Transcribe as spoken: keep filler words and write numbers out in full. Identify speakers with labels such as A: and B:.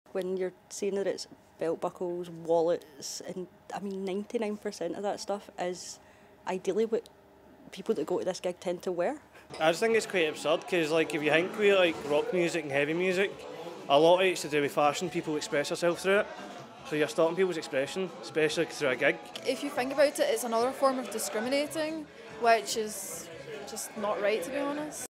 A: When you're seeing that it's belt buckles, wallets, and I mean ninety-nine percent of that stuff is ideally what people that go to this gig tend to wear.
B: I just think it's quite absurd because, like, if you think we like rock music and heavy music, a lot of it's to do with fashion. People express themselves through it, so you're stopping people's expression, especially through a gig.
C: If you think about it, it's another form of discriminating, which is just not right, to be honest.